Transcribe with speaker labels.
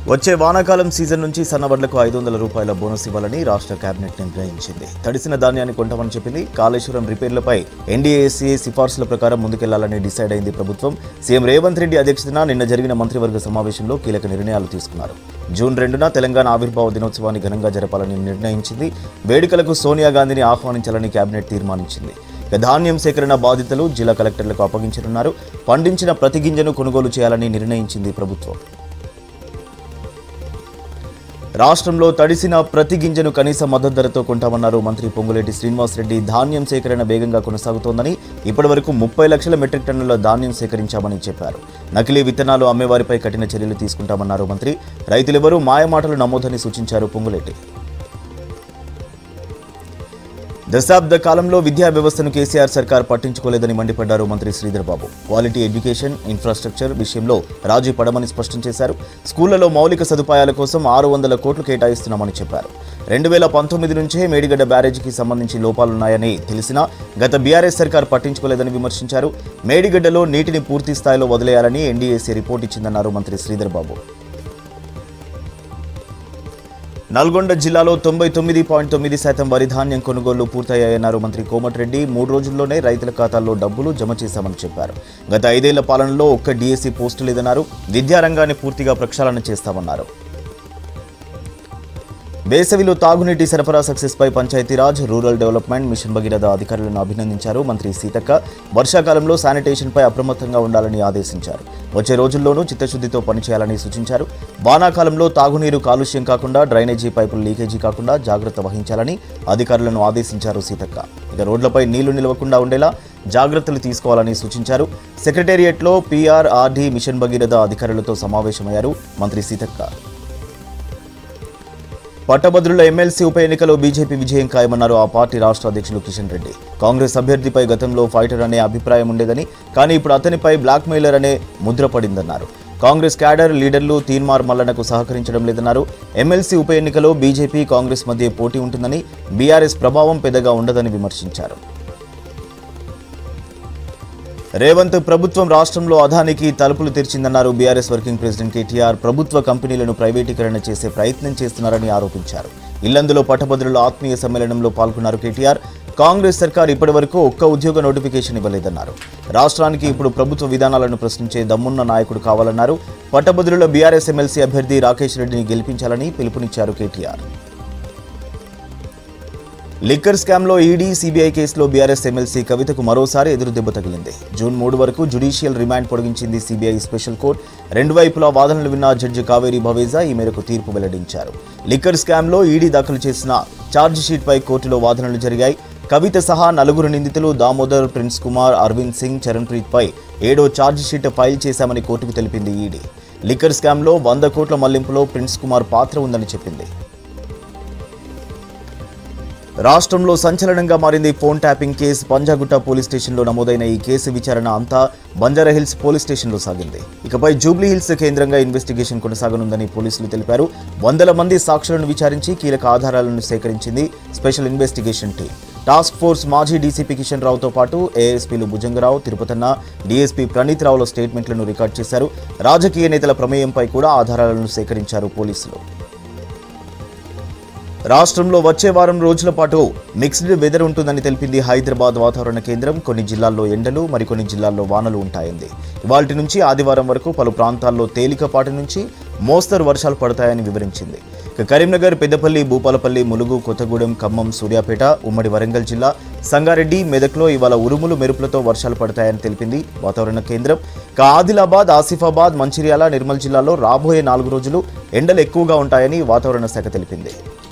Speaker 1: వచ్చే వానాకాలం సీజన్ నుంచి సన్నవడ్లకు 500 రూపాయల బోనస్ ఇవ్వాలని రాష్ట్ర కేబినెట్ నిర్ణయించింది. తడిసిన ధాన్యాన్ని కొంటామని చెప్పింది. కాళేశ్వరం రిపేర్లపై ఎన్డీఏసీ సిఫార్సుల ప్రకారం ముందుకెళ్లాలని డిసైడ్ అయింది ప్రభుత్వం. సీఎం రేవంత్ రెడ్డి అధ్యక్షతన నిన్న జరిగిన మంత్రివర్గ సమావేశంలో కీలక నిర్ణయాలు తీసుకున్నారు. జూన్ 2న తెలంగాణ ఆవిర్భావ దినోత్సవాన్ని ఘనంగా జరపాలని నిర్ణయించింది. వేడుకలకు సోనియా గాంధీని ఆహ్వానించాలని కేబినెట్ తీర్మానించింది. ధాన్యం సేకరణ బాధ్యతలు జిల్లా కలెక్టర్లకు అప్పగించనున్నారు. పండించిన ప్రతి గింజను కొనుగోలు చేయాలని నిర్ణయించింది ప్రభుత్వం. రాష్ట్రంలో తడిసిన ప్రతి గింజను కనీస మద్దతు ధరతో కొంటామన్నారు మంత్రి పొంగులేటి శ్రీనివాసరెడ్డి. ధాన్యం సేకరణ వేగంగా కొనసాగుతోందని, ఇప్పటివరకు 30 లక్షల మెట్రిక్ టన్నుల ధాన్యం సేకరించామని చెప్పారు. నకిలీ విత్తనాలు అమ్మేవారిపై కఠిన చర్యలు తీసుకుంటామన్నారు మంత్రి. రైతులెవరూ మాయమాటలు నమ్మొద్దని సూచించారు పొంగులేటి. దశాబ్ద కాలంలో విద్యా వ్యవస్థను కేసీఆర్ సర్కార్ పట్టించుకోలేదని మండిపడ్డారు మంత్రి Sridhar Babu. Quality education, infrastructure విషయంలో రాజీ పడమని స్పష్టం చేశారు. స్కూళ్లలో మౌలిక సదుపాయాల కోసం 600 కోట్లు కేటాయిస్తున్నామని చెప్పారు. 2019 నుంచే మేడిగడ్డ బ్యారేజీకి సంబంధించి లోపాలున్నాయని తెలిసినా గత బీఆర్ఎస్ సర్కార్ పట్టించుకోలేదని విమర్శించారు. మేడిగడ్డలో నీటిని పూర్తి స్థాయిలో వదిలేయాలని ఎన్డీఏసీ రిపోర్ట్ ఇచ్చిందన్నారు మంత్రి శ్రీధర్ బాబు. నల్గొండ జిల్లాలో 99.9% వరి ధాన్యం కొనుగోళ్లు పూర్తయ్యాయన్నారు మంత్రి కోమటిరెడ్డి. 3 రోజుల్లోనే రైతుల ఖాతాల్లో డబ్బులు జమ చేశామని చెప్పారు. గత 5 ఏళ్ల పాలనలో ఒక్క డీఎస్సీ పోస్టు లేదన్నారు. విద్యారంగాన్ని పూర్తిగా ప్రక్షాళన చేస్తామన్నారు. వేసవిలో తాగునీటి సరఫరా సక్సెస్పై Panchayati Raj, rural development, machine Bhagiratha అధికారులను అభినందించారు మంత్రి సీతక్క. వర్షాకాలంలో శానిటేషన్పై అప్రమత్తంగా ఉండాలని ఆదేశించారు. వచ్చే రోజుల్లోనూ చిత్తశుద్ధితో పనిచేయాలని సూచించారు. వానాకాలంలో తాగునీరు కాలుష్యం కాకుండా, డ్రైనేజీ పైపులు లీకేజీ కాకుండా జాగ్రత్త వహించాలని అధికారులను ఆదేశించారు సీతక్క. ఇక రోడ్లపై నీళ్లు నిలవకుండా ఉండేలా జాగ్రత్తలు తీసుకోవాలని సూచించారు. సెక్రటేరియట్లో పీఆర్ఆర్డీ, మిషన్ భగీరథ అధికారులతో సమావేశమయ్యారు మంత్రి సీతక్క. పట్టభద్రుల ఎమ్మెల్సీ ఉప ఎన్నికలో బీజేపీ విజయం ఖాయమన్నారు ఆ పార్టీ రాష్ట్ర అధ్యక్షులు కిషన్ రెడ్డి. కాంగ్రెస్ అభ్యర్థిపై గతంలో ఫైటర్ అనే అభిప్రాయం ఉండేదని, కానీ ఇప్పుడు అతనిపై బ్లాక్మెయిలర్ అనే ముద్ర పడిందన్నారు. కాంగ్రెస్ క్యాడర్ లీడర్లు తీన్మార్ మల్లన్నకు సహకరించడం లేదన్నారు. ఎమ్మెల్సీ ఉప ఎన్నికలో బీజేపీ, కాంగ్రెస్ మధ్య పోటీ ఉంటుందని, బీఆర్ఎస్ ప్రభావం పెద్దగా ఉండదని విమర్శించారు. రేవంత్ ప్రభుత్వం రాష్ట్రంలో అదానికి తలుపులు తెరిచిందన్నారు బీఆర్ఎస్ వర్కింగ్ ప్రెసిడెంట్ కేటీఆర్. ప్రభుత్వ కంపెనీలను ప్రైవేటీకరణ చేసే ప్రయత్నం చేస్తున్నారని ఆరోపించారు. ఇల్లందులో పట్టభద్రుల ఆత్మీయ సమ్మేళనంలో పాల్గొన్నారు కేటీఆర్. కాంగ్రెస్ సర్కార్ ఇప్పటివరకు ఒక్క ఉద్యోగ నోటిఫికేషన్ ఇవ్వలేదన్నారు. రాష్ట్రానికి ఇప్పుడు ప్రభుత్వ విధానాలను ప్రశ్నించే దమ్మున్న నాయకుడు కావాలన్నారు. పట్టభద్రుల బీఆర్ఎస్ ఎమ్మెల్సీ అభ్యర్థి రాకేష్ రెడ్డిని గెలిపించాలని పిలుపునిచ్చారు కేటీఆర్. లిక్కర్ స్కామ్లో ఈడీ, సీబీఐ కేసులో బీఆర్ఎస్ ఎమ్మెల్సీ కవితకు మరోసారి ఎదురుదెబ్బ తగిలింది. జూన్ 3 వరకు జ్యుడిషియల్ రిమాండ్ పొడిగించింది సీబీఐ స్పెషల్ కోర్టు. 2 వైపులా వాదనలు విన్న జడ్జి కావేరి భవేజా ఈ మేరకు తీర్పు వెల్లడించారు. లిక్కర్ స్కామ్లో ఈడీ దాఖలు చేసిన ఛార్జిషీట్పై కోర్టులో వాదనలు జరిగాయి. కవిత సహా 4 నిందితులు దామోదర్, ప్రిన్స్ కుమార్, అరవింద్ సింగ్, చరణ్ప్రీత్పై 7వ ఛార్జిషీట్ ఫైల్ చేశామని కోర్టుకు తెలిపింది ఈడీ. లిక్కర్ స్కామ్లో 100 కోట్ల మళ్లింపులో ప్రిన్స్ కుమార్ పాత్ర ఉందని చెప్పింది. రాష్ట్రంలో సంచలనంగా మారింది ఫోన్ ట్యాపింగ్ కేసు. పంజాగుట్ట పోలీస్ స్టేషన్లో నమోదైన ఈ కేసు విచారణ అంతా బంజారాహిల్స్ పోలీస్ స్టేషన్లో సాగింది. ఇకపై జూబ్లీహిల్స్ కేంద్రంగా ఇన్వెస్టిగేషన్ కొనసాగనుందని పోలీసులు తెలిపారు. 100 మంది సాక్షులను విచారించి కీలక ఆధారాలను సేకరించింది special investigation team. Task force మాజీ డీసీపీ కిషన్ రావుతో పాటు ఏఎస్పీలు భుజంగరావు, తిరుపతన్న, డీఎస్పీ ప్రణీత్ రావుల స్టేట్మెంట్లను రికార్డ్ చేశారు. రాజకీయ నేతల ప్రమేయంపై కూడా ఆధారాలను సేకరించారు పోలీసులు. రాష్ట్రంలో వచ్చే వారం రోజుల పాటు మిక్స్డ్ వెదర్ ఉంటుందని తెలిపింది హైదరాబాద్ వాతావరణ కేంద్రం. కొన్ని జిల్లాల్లో ఎండలు, మరికొన్ని జిల్లాల్లో వానలు ఉంటాయంది. ఇవాల్టి నుంచి ఆదివారం వరకు పలు ప్రాంతాల్లో తేలికపాటి నుంచి మోస్తరు వర్షాలు పడతాయని వివరించింది. కరీంనగర్, పెద్దపల్లి, భూపాలపల్లి, ములుగు, కొత్తగూడెం, ఖమ్మం, సూర్యాపేట, ఉమ్మడి వరంగల్ జిల్లా, సంగారెడ్డి, మెదక్లో ఇవాళ ఉరుములు మెరుపులతో వర్షాలు పడతాయని తెలిపింది వాతావరణ కేంద్రం. ఆదిలాబాద్, ఆసిఫాబాద్, మంచిర్యాల, నిర్మల్ జిల్లాలో రాబోయే 4 రోజులు ఎండలు ఎక్కువగా ఉంటాయని వాతావరణ శాఖ తెలిపింది.